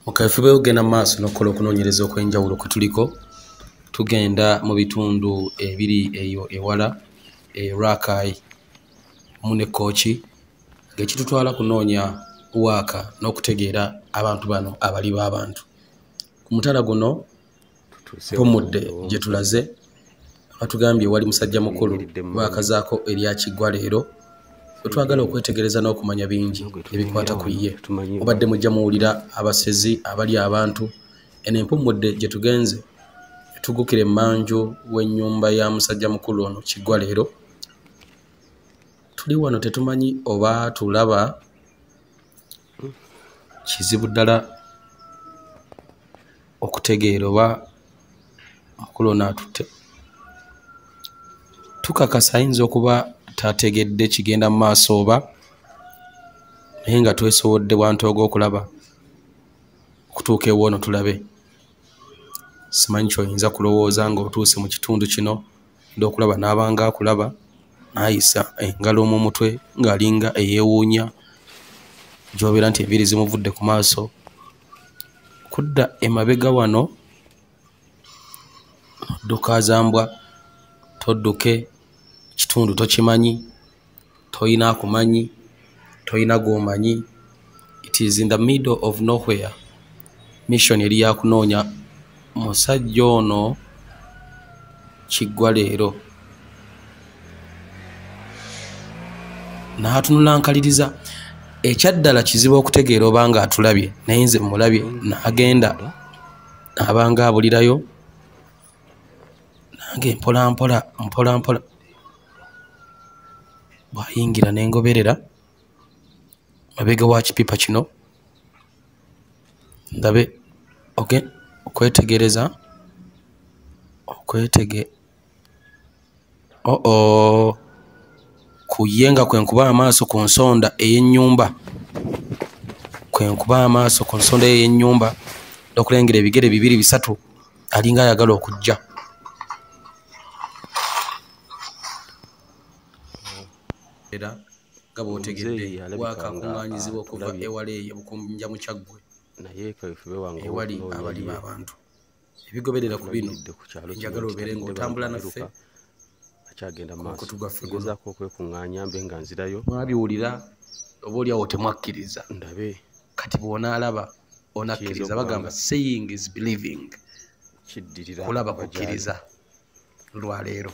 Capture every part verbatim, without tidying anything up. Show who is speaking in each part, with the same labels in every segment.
Speaker 1: Mukaifube ogenda maaso nokola okunoonyereza okwenjawulo kwe tuliko tugenda mu bitundu ebiri eyo ewala e Rakai mune kochi ng'ekitutwala kunoonya waaka n'okutegeera abantu bano abali b'abantu. Ku mutala guno tumudde gye tulaze batugambye wali musajja mukulu baakazaako erya kiggwa leero twagala okwetegereza n'okumanya bingi ebikwata ku ye. Obadde mujja muwulira abasezi abali abantu eno empumudde gye tugenze tugukira emmanju w'ennyumba ya musajja mukulu ono kiggwa leero. Tuli wano tetumanyi oba tulaba kizibu ddala okutegeera oba mukulu ono atutte. Tukakasa ayinza okuba tategedde kigenda mu maaso oba naye nga twesobodde bwantooga okulaba okutuuka ewoono tulabe. Simanyi kyoyinza kulowooza ng'otuuse mu kitundu kino nda okulaba n'abanga akulaba n'ayisa engalo mu mutwe ng'alinga eyeewuunya gy'obeera nti enviiri zimuvudde ku maaso. Kudda emabega wano odduka zambwa todduke kitundu tokimanyi toyina akumanyi toyina gw'omanyi. It is in the middle of nowhere. Mission eri yakunoonya musajja ono kiggwa leero n'atunula nkaliriza. Ekyaddala kizibu okutegeera oba nga atulabye naye nze mulabye n'agenda n'abanga abulirayo nange mpola mpola mpola mpola bw'ayingira n'engoberera mabega wa kipipa kino ndabe okay okwetegereza okwetege oh oh kuyenga kwenkuba amaaso ku nsonda ey'ennyumba kwenkuba amaaso ku nsonda ey'ennyumba n'okulengera ebigere bibiri bisatu alinga ayagala okujja. Era nga bw'otegedde waakakuŋŋaanyizibwa okuva ewala eyo bukunja mukyaggwe ewali abali b'abantu. Ebigoberera ku bino njagala obeere ng'otambula naffe okutugaffe guno mwabiwulira oba oliawo temwakkiriza ndabe kati bw'onaalaba onakkiriza. Bagamba saying is believing, kulaba kukkiriza. Lwaleero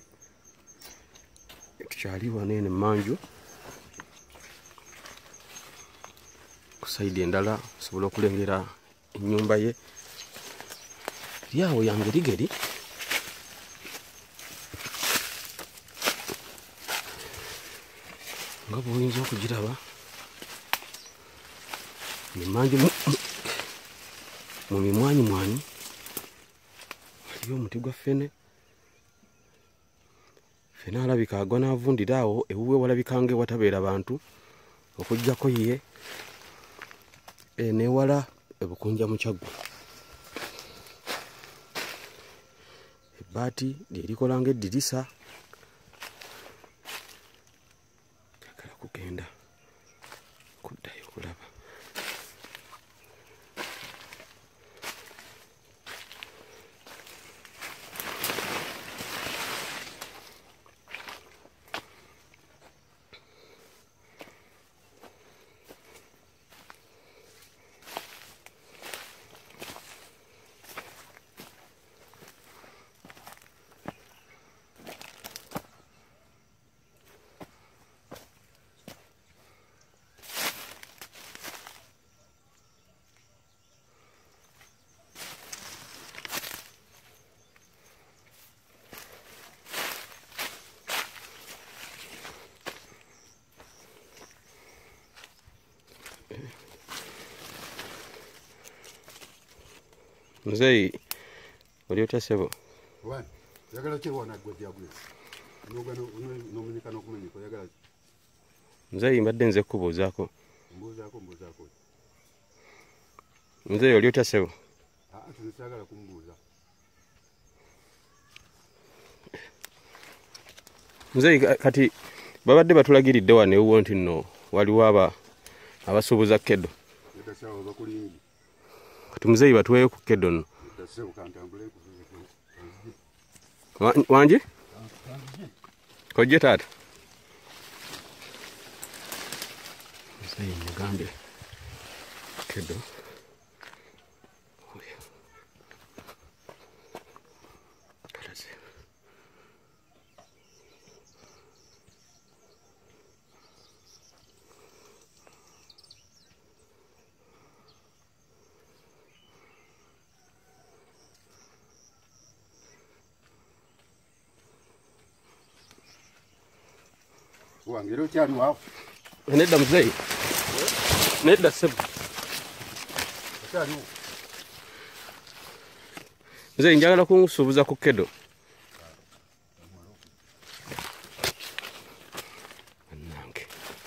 Speaker 1: tukyali wano eno emmanju ku sayidi endala osobola okulengera ennyumba ye lyawo yangerigeri. Nga bw'oyinza okugiraba emmanju mu mimwanyi mwanyi waliyo omuti gwa ffene. Ffene alabika agwa n'avundira awo ewuwe walabika nga ewatabeera bantu okuggyako ye n'ewala ebukunja mukyaggwe. Ebbaati lye likola ng'eddirisa kakala kugenda kuddayo okulaba. Mzee oli otya ssebo?
Speaker 2: Wani yagala ki wana gwe byagwe nogano nomenyeka nokumenyeka yagala ki?
Speaker 1: Mzee mbadde nze kubuuzaako.
Speaker 2: Mbuuzaako mbuuzaako.
Speaker 1: Mzee oli otya ssebo?
Speaker 2: Ah tunisagala kumbuuza.
Speaker 1: Mzee kati babadde batulagiridde wano ewuwo nti nno waliwo aba abasuubuza kkedo.
Speaker 2: Yadashawo bakulingi.
Speaker 1: kati muzeeyi batuweeyo ku keddo nno wangi kojje taata muzeeyi mugambe keddo
Speaker 2: Wangiro cyari wawe.
Speaker 1: Nedda muzeeyi. Nedda sebo.
Speaker 2: Cyari.
Speaker 1: Muzeeyi njagala kunsuubuza ku keddo. Nange.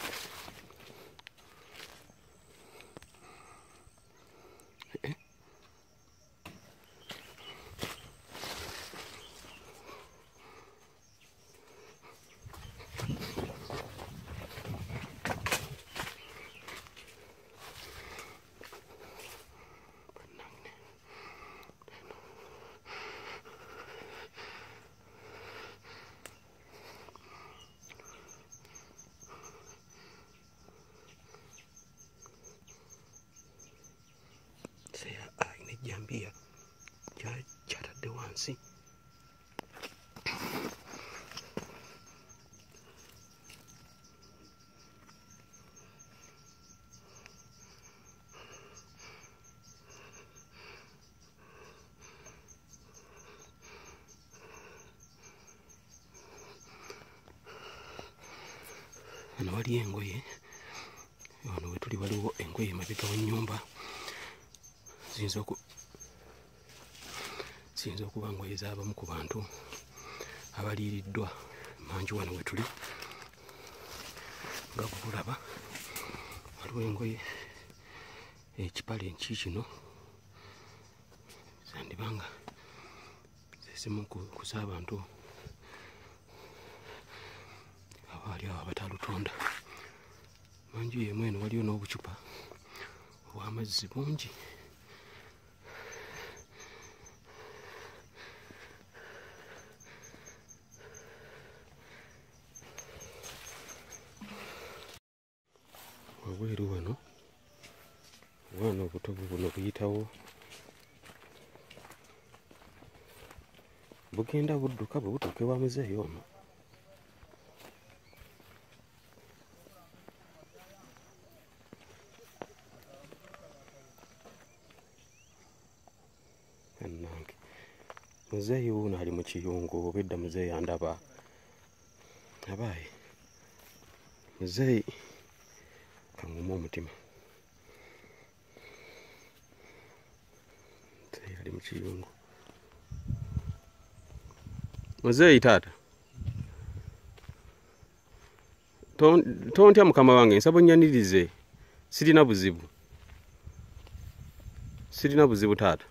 Speaker 1: Jambia kyatadde wansi wano waliyo engoye wano we tuli waliwo engoye mabega w'ennyumba ziyinza oku ziyinza okuba ngoye z'abamu ku bantu abaliiriddwa manju wano we tuli nga bulaba waliwo engoye ekipale enki kino zandibanga zezimu ku z'abantu abaali awo abatalutunda manju yemu eno waliyo n'obucupa obw'amazzi bungi wabweru wano obwana obutobu buno buyitawo bugenda budduka bwe butuuke wa muzeeyi ono annange muzeeyi wuno ali mu kiyungu obedda muzeeyi andaba abaayi muzeeyi kanguma omutima muzeeyi ali mu kiyungu muzeeyi taata tontya mukama wange nsaba onnyanirize sirina buzibu sirina buzibu taata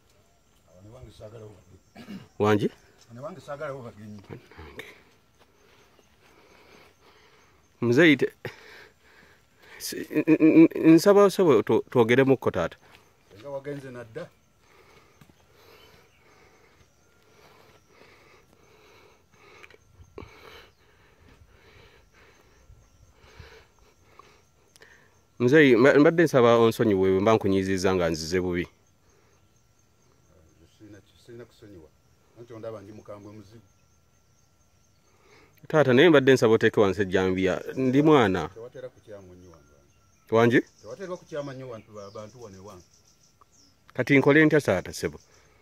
Speaker 1: wangi muzeeyi nsaba osaba twogeremukko taata muzeeyi mbadde nsaba onsonyiwe mba nkunyiizizza nga nzize bubi taata naye mbadde nsaba oteeke wansi ejjambiya ndi mwana wangi kati nkole ntya taata sebo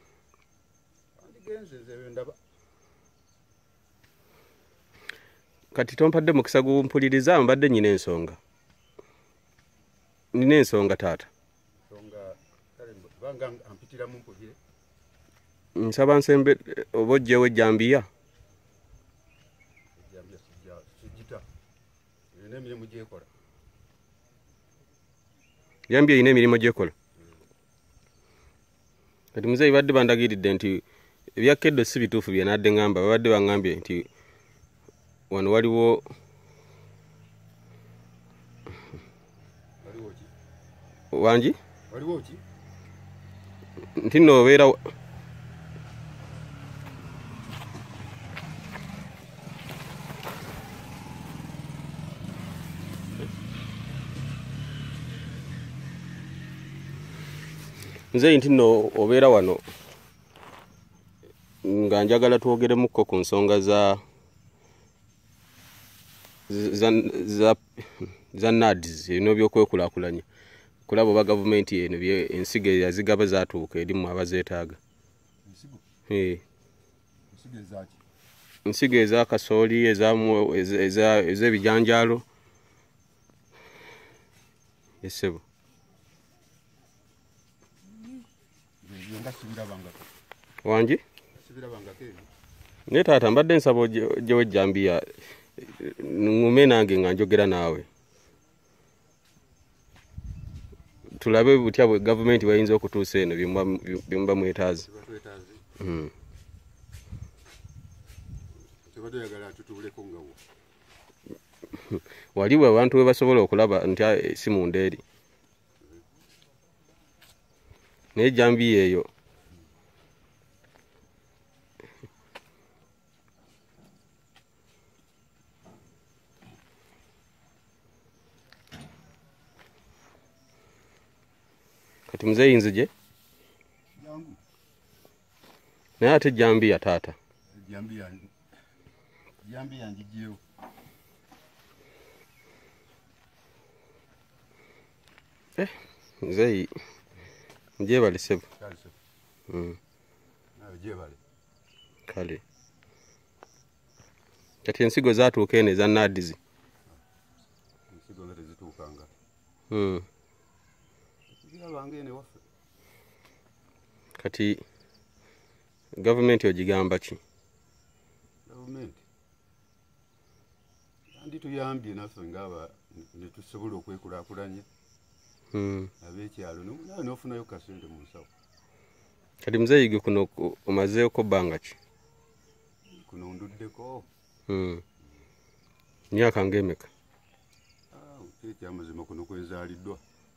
Speaker 1: kati tompadde mukisa gumpuliriza mbadde nyina ensonga nina ensonga taata nsaba nsembe oba oggyewo ejjambiya jambiya erina emirimu gyekola kati muzeeyi badde bandagiridde nti ebya keddo si bituufu bye nadde ngamba babadde baŋŋambye nti wano waliwo wangi
Speaker 3: nti nno obeera nze nti nno obeera wano nga njagala twogeremukko ku nsonga za za za za nads ebino byokwekulaakulanya kulaba oba gavumenti eno ensigo yazigaba zaatuuka erimu abazeetaaga ensigo eza kasooli ez'ebijanjaalo esebo wangi naye taata mbadde nsaba gyewe ejjambiya ngume nange nga njogera naawe tulabe butya bwe gavumenti bayinza okutuusa eno byemuba mwetaazi waliwo abantu we basobola okulaba nti si munda eri naye ejjambiya eyo kati muzeeyi nzije naye ate ejjambiya taata eh muzeeyi njebale sebo kale kati ensigo zaatuuka eno eza naadizi kati gavumenti ogigamba ki
Speaker 2: gavumenti andi tuyambye naffe ngaaba netusobola okwekulaakulanya abeekyalo naye nofunayo kasente mu nsawo
Speaker 3: kati muzeeyi kuno omazeeko bbanga ki
Speaker 2: kuno nduddeko
Speaker 3: myaka ng'emeka
Speaker 2: ekyamazima kuno kwenzaaliddwa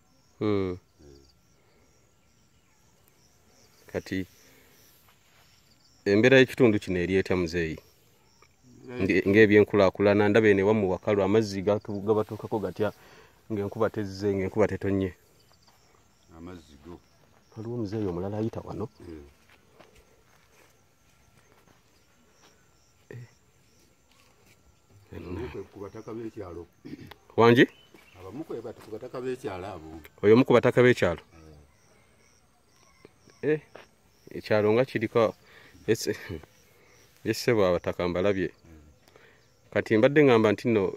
Speaker 3: kati embeera y'ekitundu kino eri etya muzeeyi ng'ebyenkulaakulana ndaba eno ewa mu wakalu amazzi gabatuukako gatya ng'enkuba tezze ng'enkuba tetonye
Speaker 2: amazzi go
Speaker 3: waliwo muzeeyi omulala ayita wano
Speaker 2: ku bataka b'ekyalo
Speaker 3: wangi
Speaker 2: abamu ku bataka b'ekyalo abo
Speaker 3: oyo omu ku bataka b'ekyalo eh ekyalo nga kiriko yessebo abataka mbalabye kati mbadde ngamba nti nno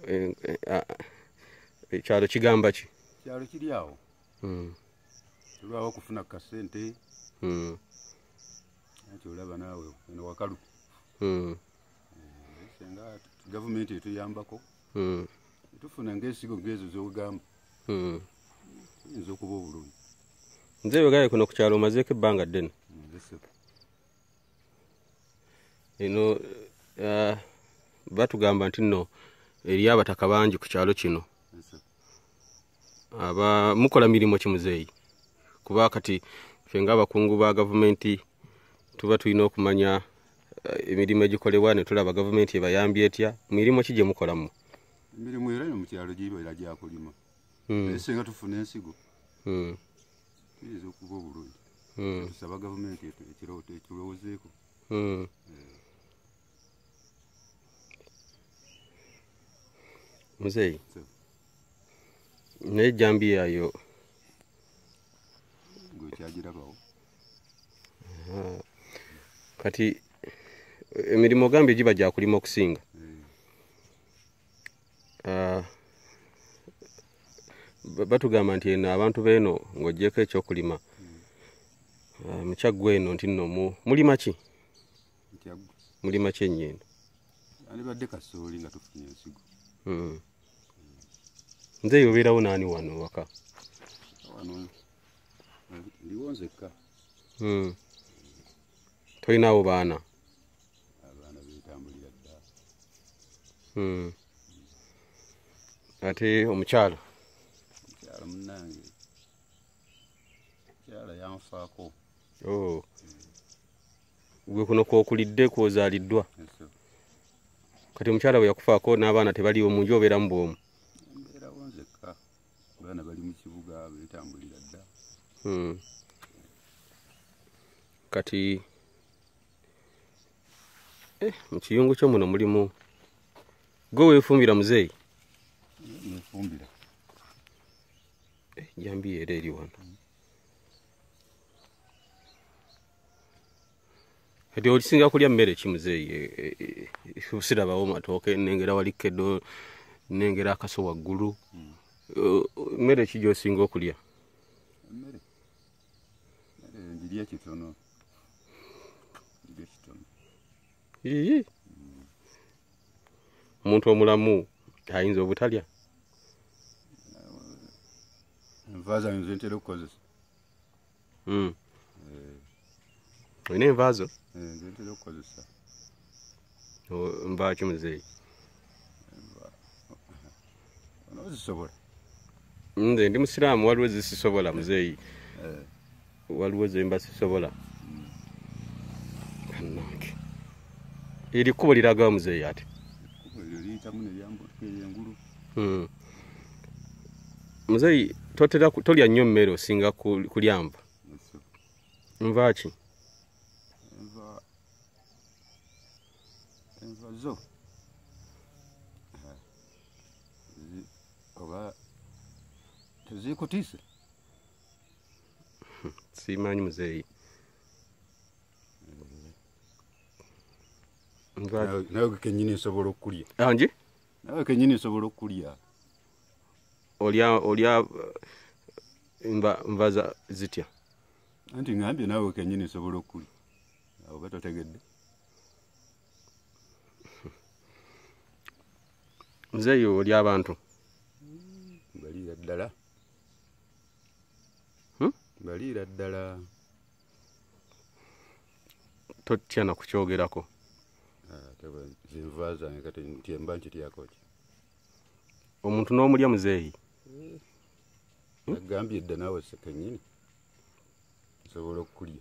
Speaker 3: ekyalo kigamba ki
Speaker 2: kyalo kiri awo tulwawo okufuna kasente nakyo olaba naawe eno wakalu senga gavumenti etuyambako tufuna ng'ensigo ng'ezo z'ogamba tuyinza okuba obulungi
Speaker 3: nze wegaye kuno ku kyalo omazeeko ebbanga ddene eno batugamba nti nno eriyo abataka bangi ku kyalo kino aba mukola mirimu ki muzeeyi kuba kati ffe ng'abakungu ba gavumenti tuba tulina okumanya emirimu egikolebwa ne tulaba gavumenti ebayambye etya mirimu ki gye mukolamu
Speaker 2: emirimu era mu kyalo gibeera gyakulima naye singa tufuna ensigo tuyinza okuba obulungi tusaba gavumenti ekirowoozeeko
Speaker 3: muzeeyi naye ejjambiya yo
Speaker 2: ng'okyagirabawo
Speaker 3: kati emirimu ogambye giba gyakulima okusinga batugamba nti eno abantu beeno ng'oggyeko ekyokulima mukyaggwe eno nti nno mulima ki mulima ki ennyindo
Speaker 2: andibadde kasooli nga tufunye ensigo
Speaker 3: nze obeerawo naani wano waka
Speaker 2: wano ndiwo nzekka
Speaker 3: tolinawo baana
Speaker 2: abaana beetambulira ddala
Speaker 3: ate omukyala
Speaker 2: omukyala munnange mukyala yanfaako
Speaker 3: Oh. Gwe kuno kwokulidde kwozaliddwa. Kati mukyala bwe yakufaako n'abaana tebaliiwo mu nju obeera mu bwomu.
Speaker 2: Mbeerawo nzekka. Abaana bali mu kibuga beetambulira dda.
Speaker 3: Hmm. Kati eh, mu kiyungu kyo muno mulimu gwe weefumbira muzeeyi?
Speaker 2: Neefumbira.
Speaker 3: Eh, jambi era eri wano. Kati olisinga kulya mmere ki muzeeyi? Sirabawo matooke, nnengera walikkeddo, nnengera akaso waggulu. Mmere ki gy'osinga okulya?
Speaker 2: Emmere njirya kitono. Njirya kitono.
Speaker 3: Ii. Omuntu omulamu ayinza obutalya?
Speaker 2: Enva zange ze ntera okukozesa.
Speaker 3: Hmm. Olina enva zo?
Speaker 2: Ze ntera okukozesa.
Speaker 3: Nva ki muzeeyi?
Speaker 2: Ozisobola?
Speaker 3: Nze ndi musiraamu, waliwo zisisobola muzeeyi. Waliwo ze mba sisobola. Bannange. Eri kkubo liraga muzeeyi ate?
Speaker 2: Ekkubo eryo liyitamu ne lyambuka engulu.
Speaker 3: Hmm. Muzeeyi totera tolya nnyo mmere osinga kulya nva. Nva ki?
Speaker 2: Enva enva zo oba tezikutiise?
Speaker 3: Simanyi muzeeyi.
Speaker 2: Nawe kennyini nsobola okulya.
Speaker 3: Anji?
Speaker 2: Nawe kennyini nsobola okulya.
Speaker 3: Olya olya nva nva za zitya?
Speaker 2: Anti ngambye nawe kennyini nsobola okulya. Oba totegedde?
Speaker 3: Muzeeyi olya abantu?
Speaker 2: Baliira ddala.
Speaker 3: Hmm?
Speaker 2: Baliira ddala.
Speaker 3: Totya na kukyogerako?
Speaker 2: Zinva zange kati ntyemba nkityako ki?
Speaker 3: Omuntu n'omulya muzeeyi?
Speaker 2: Nagambye dda naawe kennyini nsobola okulya.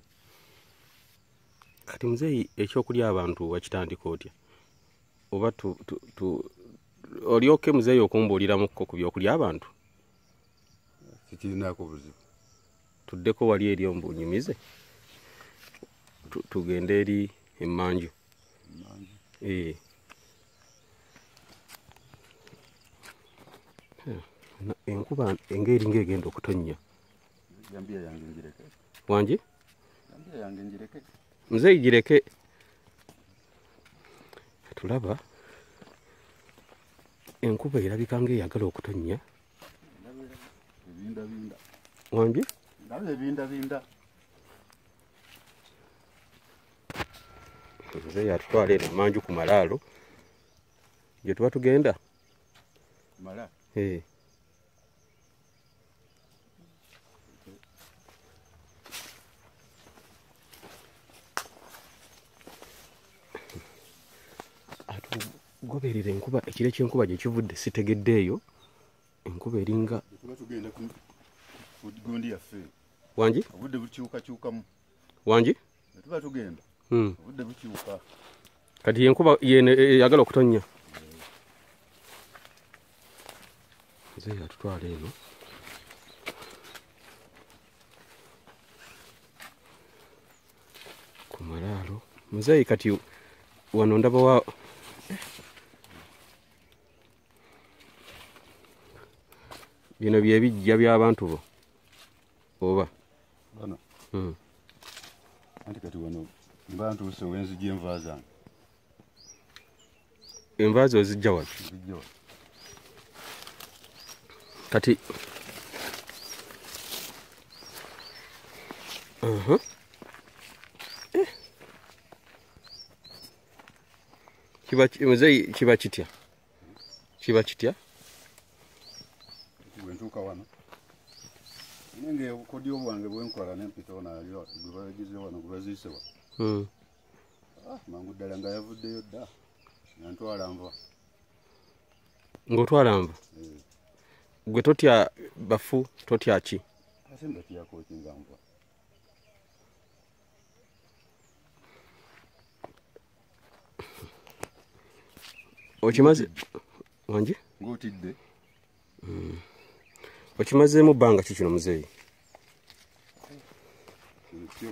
Speaker 3: Kati muzeeyi ekyokulya abantu wakitandika otya? Oba tu, tu, tu, olyoke muzeeyi okumbuuliramuko ku byokulya abantu?
Speaker 2: Sikirinaako buzibu.
Speaker 3: Tuddeko wali eri ombunyumize? Tugende eri emmanju. Eh. Enkuba engeri ng'egenda okutonnya.
Speaker 2: Jambiya yange njireke.
Speaker 3: Wangi?
Speaker 2: Jambiya yange njireke.
Speaker 3: Muzeeyi gireke. Tulaba enkuba erabika ng'eyagala okutonnya.
Speaker 2: Ebinda binda.
Speaker 3: Wangi?
Speaker 2: Ndabye ebinda binda.
Speaker 3: Muzeeyi atutwala eno emmanju ku malaalo gye tuba tugenda.
Speaker 2: Mala?
Speaker 3: Eh. Goberera enkuba, ekire ky'enkuba gye kivudde sitegeddeeyo. Enkuba eringa
Speaker 2: tuba tugenda ku gundi yaffe.
Speaker 3: Wangi?
Speaker 2: Obudde bukyukakyukamu.
Speaker 3: Wangi?
Speaker 2: Tuba tugenda.
Speaker 3: Hmm.
Speaker 2: Obudde bukyuka.
Speaker 3: Kati enkuba yene eyagala okutonnya. Muzeeyi atutwala eno. Ku malaalo. Muzeeyi kati wano ndaba wa bino bye bijja by'abantu bo oba
Speaker 2: bano.
Speaker 3: Hmm.
Speaker 2: Anti kati wano mba ntuuse wenzijja enva zange.
Speaker 3: Enva zo zijja wano?
Speaker 2: Zijja wano.
Speaker 3: Kati uh-huh. Eh. Kiba muzeeyi kiba kitya? Kiba kitya?
Speaker 2: Bwentuuka wano nenge obukodyo bwange bwenkola nempita ono alyo gwe bagize wano gwe baziise wano.
Speaker 3: Hmm.
Speaker 2: Ah, mangu ddala nga yavuddeyo dda nantwala nva.
Speaker 3: Ng'otwala nva?
Speaker 2: Eh.
Speaker 3: Gwe totya bafu, totya ki?
Speaker 2: Ate mbatyako ki nga nva?
Speaker 3: okimaze wangi
Speaker 2: ng'otidde
Speaker 3: okimazeemu bbanga ki kino muzeeyi?
Speaker 2: ekyo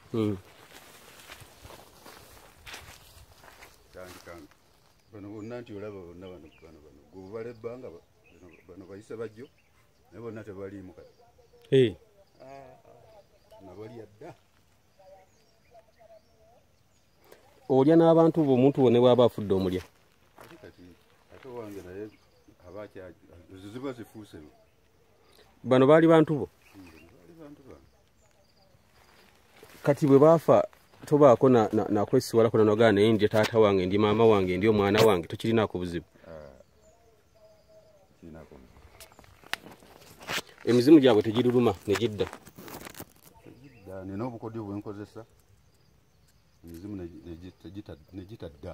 Speaker 2: tandikanga bano bonna nti olaba bonna bano bano bano gobala ebbanga bano bayise bajjo naye bonna tebaliimu kati nabali adda
Speaker 3: olya n'abantu bo omuntu wo ne bwaba afudde omulya
Speaker 2: ate kati ate wange naye abakyaji ziba zifuuse
Speaker 3: bano baali bantu bo
Speaker 2: baali bantu bano
Speaker 3: kati bwe baafa tobaako nakwesiwalako nanogaa naye ndi taata wange ndi maama wange ndi omwana wange tokirinaako buzibu? emizimu gyabwe tegiruluma negidda
Speaker 2: nina obukodyo bwenkozesa emizimu negitadda.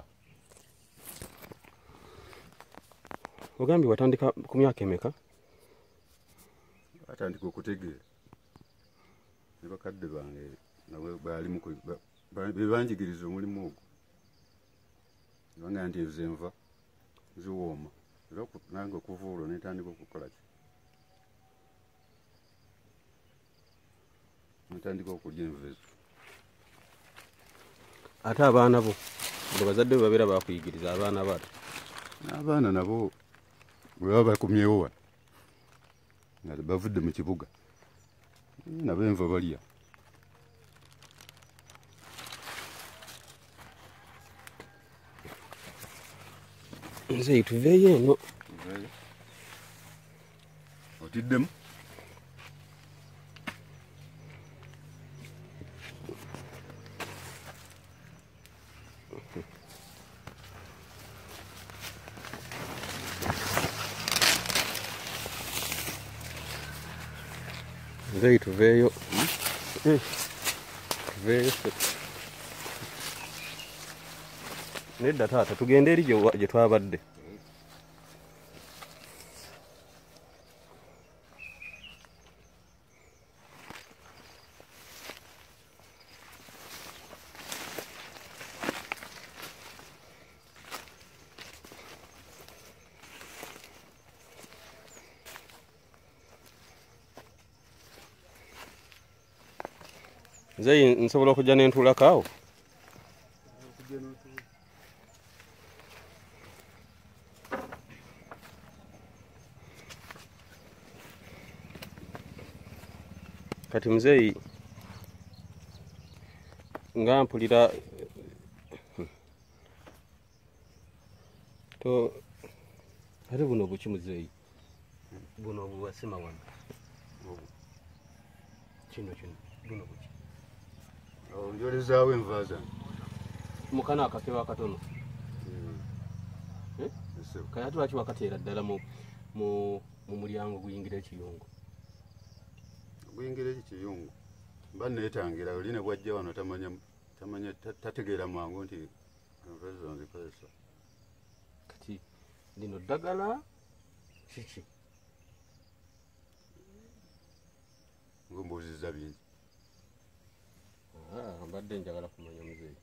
Speaker 3: ogambye watandika ku myaka emeka?
Speaker 2: batandika okutegeera ne bakadde bange bebanjigiriza omulimu ogwo nebanga nti nze nva ziwooma era nange okuva olwo netandika okukola ki netandika okulya enva ezo.
Speaker 3: ate abaana bo nga bazadde be babeera bakuyigiriza abaana bato?
Speaker 2: n'abaana nabo bwe baba bakumyewo wano nga bavudde mu kibuga nabo enva balya.
Speaker 3: nze tuveeyo eno
Speaker 2: otiddemu
Speaker 3: nze tuveeyo tuveeyo nedda taata tugende eri gye twabadde. nze nsobola okujja nentuulako awo? kati muzeeyi nga mpulira to ate buno buki muzeeyi buno buwasima wano kino kino buno buki
Speaker 2: njolezaawo enva zange
Speaker 3: mukana akakebe akatono kaya ate lwaki wakateera ddala mu mulyango guyingira ekiyungu?
Speaker 2: guyingira ekiyungu mba neetangira oli ne bwajja wano tamanya tategeera mangu nti enva ezo nzikozesa.
Speaker 3: kati lino ddagala kiki?
Speaker 2: ngombuuzizza bingi
Speaker 3: mbadde njagala kumanya muzeeyi.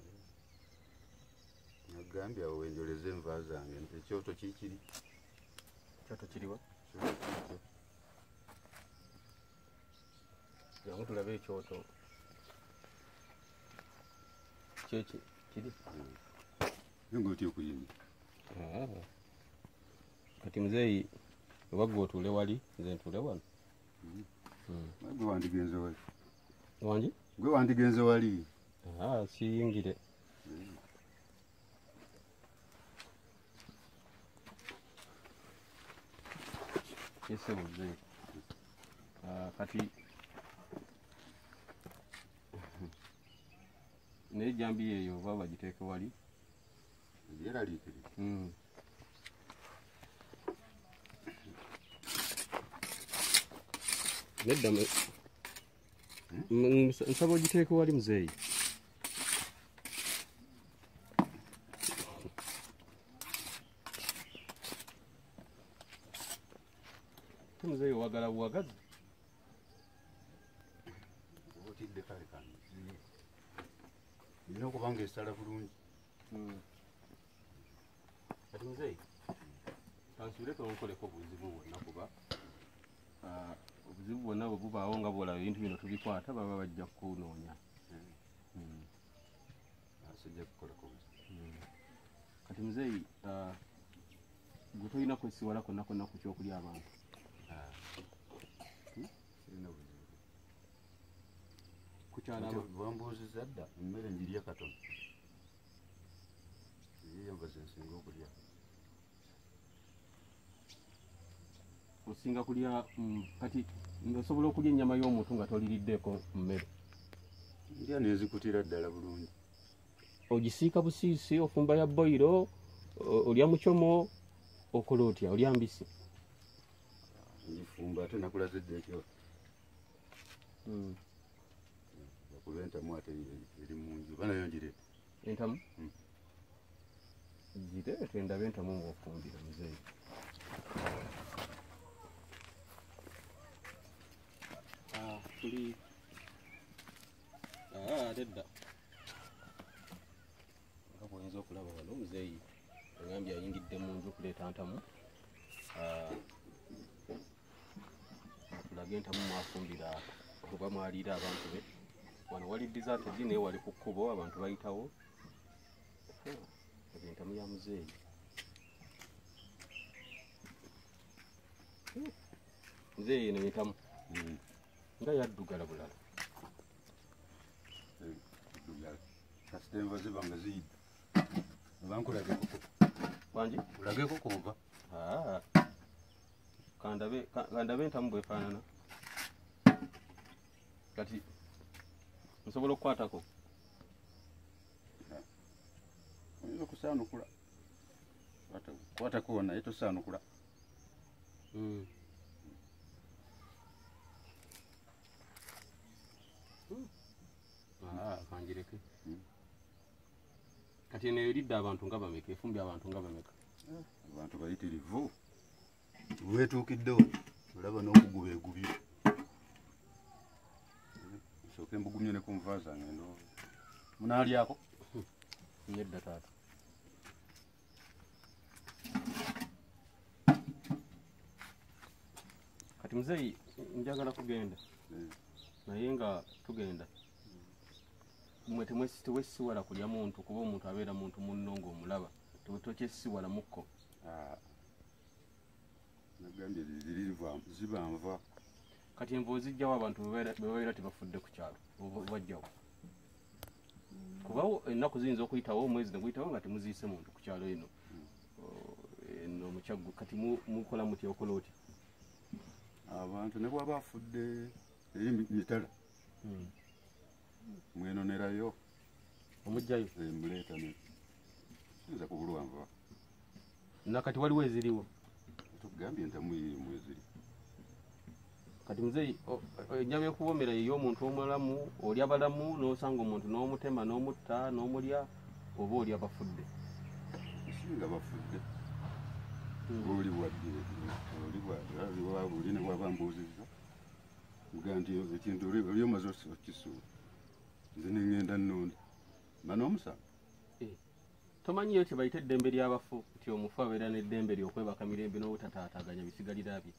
Speaker 2: nagambye awo wenjoleza enva zange ekyoto kikiri
Speaker 3: kyoto kiriwa? jangu tulabe ekyoto kyeki kiri
Speaker 2: nga otya okuyimba.
Speaker 3: kati muzeeyi obagwe otuule wali nze ntuule wano.
Speaker 2: gwe wandigenze wali
Speaker 3: wangi
Speaker 2: gwe wandigenze wali
Speaker 3: siyingire. ese muzeeyi kati naye jambi eyo oba bagiteeke wali
Speaker 2: yeraliikirira
Speaker 3: nedda nsaba ogiteeke wali muzeeyi. te muzeeyi owagala buwagazi?
Speaker 2: otidde kale kange nina okuba nga esala bulungi
Speaker 3: kati muzeeyi kansubireko nkoleko obuzibu bwonna kuba obuzibu bwonna bwe bubaawo nga bwolaba ebintu bino tubikwata baba bajja kukunoonya
Speaker 2: asijja kukolako buzibu.
Speaker 3: Kati muzeeyi gwe tolina kwesiwala konna konna ku kyokulya abantu.
Speaker 2: Sirina buzibu.
Speaker 3: Kukyala
Speaker 2: bwambuuzizza dda emmere njirya katono. Eyo mba ze nsinga okulya.
Speaker 3: Osinga kulya kati osobola okulya ennyama y'omuntu nga toliriddeeko mmere.
Speaker 2: Ndya nezikutira ddala bulungi.
Speaker 3: Ogisiika busiisi ofumba ya boyiro olya mucomo okola otya olya mbisi?
Speaker 2: Ngifumba ate nakulaze dda ekyo. Bakuba entamu ate eri mu nju banayo ngireeta.
Speaker 3: Entamu? Gireete ndabe entamu ng'ofumbira muzeeyi. Tuli ate dda nga bw'oyinza okulaba wano muzeeyi ogambye ayingidde mu nju okuleeta ntamu. Tulage entamu mwafumbira oba mwaliira abantu be. Wano wali dizaatedi naye wali ku kkubo abantu bayitawo. Entamu ya muzeeyi. Muzeeyi eno entamu nga yaddugala bulala.
Speaker 2: Kasita enva ziba nga ziyidde abankulageko
Speaker 3: wangi
Speaker 2: kulageko kuva
Speaker 3: kandabe entamu bwefaanana. Kati nsobola okukwatako?
Speaker 2: oyinza okusaanukula kwatako naye tosaanukula.
Speaker 3: Kanjireke. Kati eno eridde abantu nga bameka efumbye abantu nga bameka?
Speaker 2: Abantu bayitirivu weetuukiddewo olaba n'okuguba egubye. Nsooke mbugumye ne ku nva zange ndo munaalyako?
Speaker 3: Nedda taata. Kati muzeeyi njagala kugenda naye nga tugenda mwe tewesiwala kulya muntu kuba omuntu abeera muntu munno ng'omulaba tokyesiwala mukko.
Speaker 2: Nagambye ziba nva.
Speaker 3: Kati enva ozijjawo abantu bebabeera tebafudde ku kyalo bajjawo kuba ennaku ziyinza okuyitawo omwezi neguyitawo nga temuziise muntu ku kyalo eno eno mukyaggwe. Kati mukola mutya okola otya?
Speaker 2: Abantu ne bwaba afudde eri mitala mwenonerayo
Speaker 3: omugjayo
Speaker 2: muleeta ne sinza kubulwa nva.
Speaker 3: Nakati waliwo eziriwo?
Speaker 2: Tugambye entamu irimu eziri.
Speaker 3: Kati muzeeyi ennyama ekuwoomera ey'omuntu omulamu olya balamu n'osanga omuntu n'omutema n'omutta n'omulya oba olya bafudde?
Speaker 2: Singa bafudde oli wadde oli ne bwaba mbuuzizza mugaa nti ekintu oli omaze okisuula nze neŋŋenda nnonda mba n'omusango.
Speaker 3: Tomanyiyo kye bayita eddembe ly'abafu nti omufu abeera n'eddembe ly'okwebaka mirembe n'obutataataganya bisigalira bye.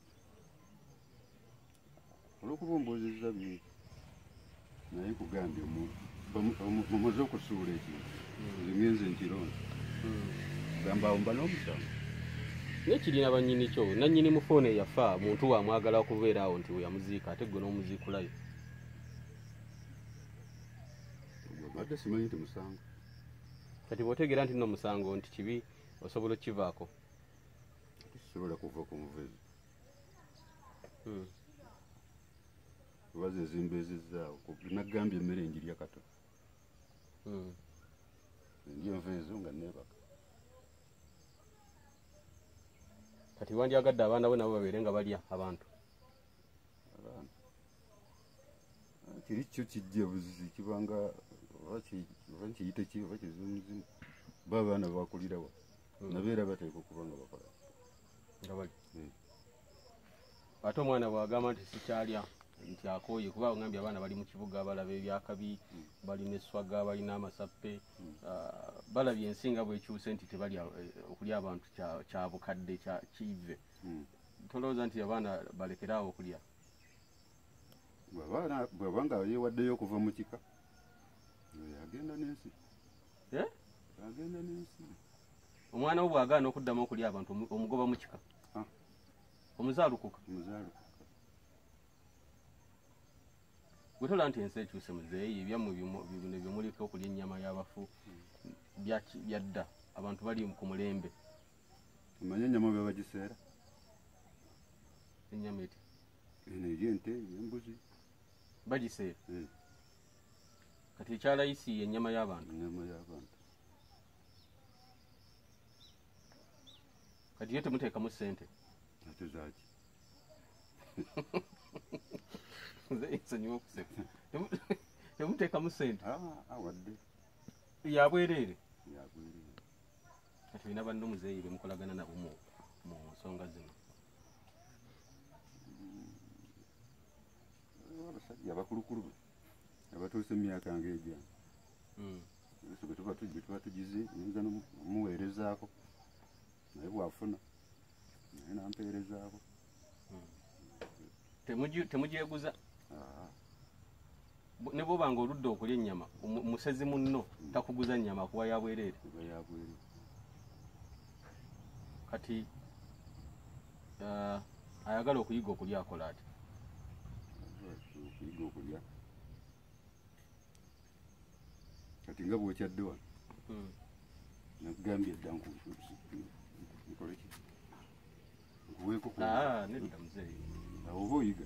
Speaker 2: Olw'okuba ombuuzizza bingi naye kugambye mumaze okusuula ekintu nze ngenze nkironda kugamba awo mba n'omusango.
Speaker 3: Naye kirina bannyini kyo nannyini mufoone yafa muntu wamwagala okubeera awo nti weyamuziika ate gwe n'omuziikulayo.
Speaker 2: Badde simanyi nti musango.
Speaker 3: Kati bw'otegeera nti nno musango nti kibi osobola okkivaako?
Speaker 2: Tisobola kuva ku nvezi kuba ze zimbeezizzaawo. Nagambye emmere njirya katono ndya enva ezo nga neebaka.
Speaker 3: Kati wandyagadde abaana bo nabo babeere nga balya abantu?
Speaker 2: Abantu kiri kyo kijja buzizi kibanga oba nkiyite ki oba kizimuzimu ba abaana bakulirawo nabeera bateeka okuba nga bakola
Speaker 3: nga bali. Ate omwana bw'agamba nti sikyalya nti akooye kuba ngambye abaana bali mu kibuga balaba ebyakabi balina eswaga balina amasappe balabye ensinga bwekyuse nti tebali okulya abantu kya bukadde kya kive tolowooza nti abaana balekeraawo okulya
Speaker 2: bwabanga yewaddeyo okuva mu kika agenda n'ensi agenda n'ensi
Speaker 3: omwana wo bw'agaana okuddamu okulya abantu omugoba mu kika omuzaalukuka gwe tola nti ensi ekyuse muzeeyi ebyammwe bino byemuliko okulya ennyama y'abafu byadda abantu bali ku mulembe
Speaker 2: omanye ennyama bwe bagiseera
Speaker 3: ennyama eti
Speaker 2: eno eryente embuzi
Speaker 3: bagiseera kati ekyalayisi ennyama y'abantu
Speaker 2: ennyama y'abantu
Speaker 3: kati yo temuteekamu ssente
Speaker 2: ate zaaki
Speaker 3: nsonyiwa okuseka temuteekamu ssente
Speaker 2: awadde
Speaker 3: yabwereere
Speaker 2: yabwereere
Speaker 3: kati olina banno muzeeyi bemukolagana nabo mu nsonga zino
Speaker 2: abasajja abakulukulu be abatuuse emyaka ng'egyana bwe tuba tugize nyinza nomuweerezaako naye bwafuna naye nampeerezaako
Speaker 3: temugyeguza ne bwoba nga oludde okulya ennyama musezi munno takuguza ennyama kuba yabwereere kati ayagala okuyiga okulya akola ati
Speaker 2: okuyiga okulya kati nga bwokyadde wano nakugambye edda nkoleki nkuweeko
Speaker 3: nedda muzeeyi
Speaker 2: oba oyiga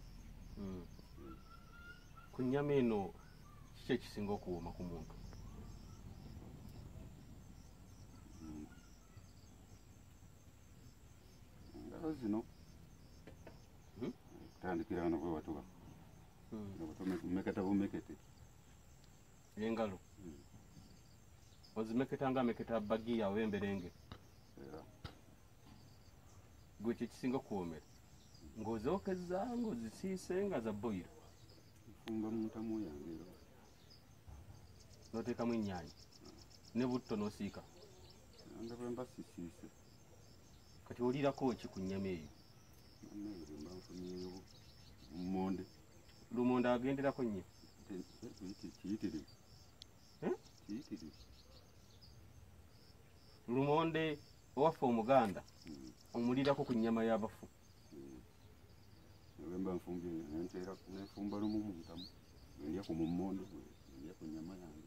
Speaker 3: ku nnyama eno kiki ekisinga okuwooma ku muntu
Speaker 2: engalo zino kutandikira wano bwe watuba meketa bumekete
Speaker 3: engalo ozimeketa nga meketa bagiya oba emberenge gwe kyekisinga okuwoomera ng'ozookeza ng'ozisiise nga za boyiro
Speaker 2: nfumba mu ntamu yange
Speaker 3: n'oteekamu ennyaanya ne butto n'osiika
Speaker 2: nga bwe mba sisiise
Speaker 3: kati oliirako ki ku nnyama eyo
Speaker 2: mba nfunyeyo lumonde
Speaker 3: lumonde agenderako nnyo
Speaker 2: kiyitirivu kiyitirivu
Speaker 3: lumonde owaffe omuganda omulirako ku nnyama y'abafu
Speaker 2: wemba nfumbye nenfumba lumu mu ntamu endya ku mumonde endya ku nnyama yange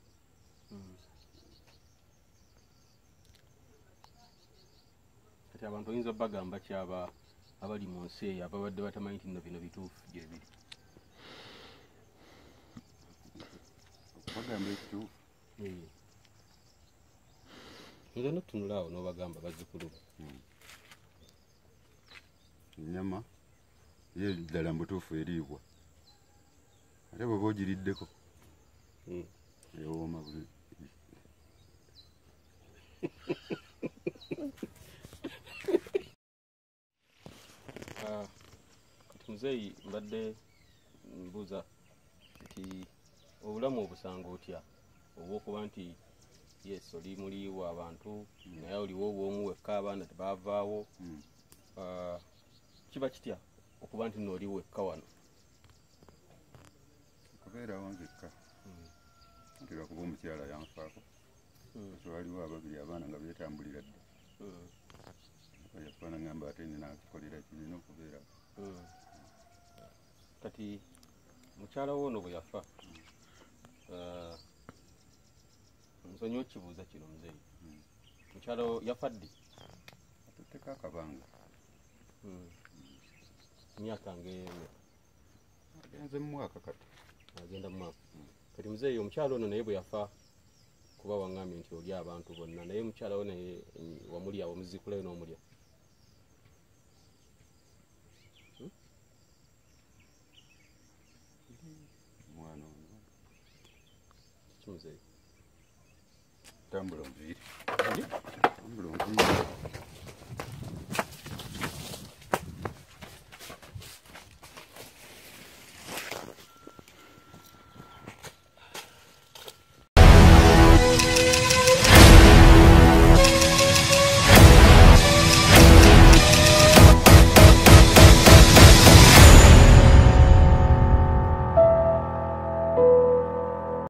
Speaker 3: kati abantu oyinza bagamba kyaba abali mu nsi eyo ababadde batamanyi nti nno bino bituufu gyebiri
Speaker 2: bagamba ekituufu
Speaker 3: nze notunula awo n'obagamba bazikuluma
Speaker 2: ennyama ye ddala mubutuufu eriibwa ate bweba ogiriddeko ewooma buli
Speaker 3: kati muzeeyi mbadde mbuuza nti obulamu obusanga otya oba okuba nti yes oli muliiwo abantu naye oliwo obwomu wekka abaana tebaavaawo kiba kitya okuba nti nooli wekka wano
Speaker 2: kubeerawo nzekka nti lwakuba omukyala yanfaako waliwo ababiri abaana nga beetambulira dda yafaana ngamba ate ninakikolera kirina okubeerawo
Speaker 3: kati mukyala wo ono bwe yafa nsonyi okibuuza kino muzeeyi mukyala yafa ddi
Speaker 2: atutteko akabanga
Speaker 3: myaka ng'eme
Speaker 2: agenze mu mwaka kati
Speaker 3: agenda mu mwaka kati muzeeyi omukyala ono naye bwe yafa kuba waŋŋambye nti oli abantu bonna naye mukyala wo naye wamulya wamuzikulayo n'omulya
Speaker 2: omwana ono
Speaker 3: kiki muzeeyi
Speaker 2: tambula onviiri tambula onviiri